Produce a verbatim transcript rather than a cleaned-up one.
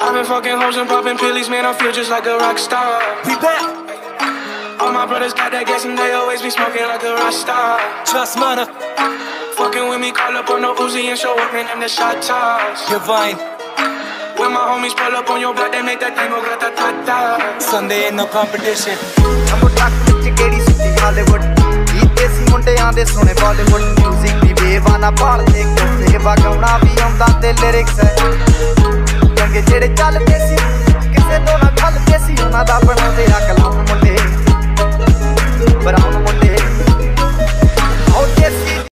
I've been fucking hoes and popping pillies, man, I feel just like a rock star. We back. All my brothers got that gas and they always be smoking like a rock star. Trust money. Fucking with me, call up on the Uzi and show up, man, in the shot toss. Divine. When my homies pull up on your block, they make that thing go grata-ta-ta. Sunday ain't no competition. I'm a truck with Gedi City, Hollywood. Eat desi mundeyan de sone Bollywood. Music di bewana baal de kose wagauna vi aunda te lyrics hai. Gange jede chalde si, kise to na khalde si, ona da banaude aklam munde. But I'm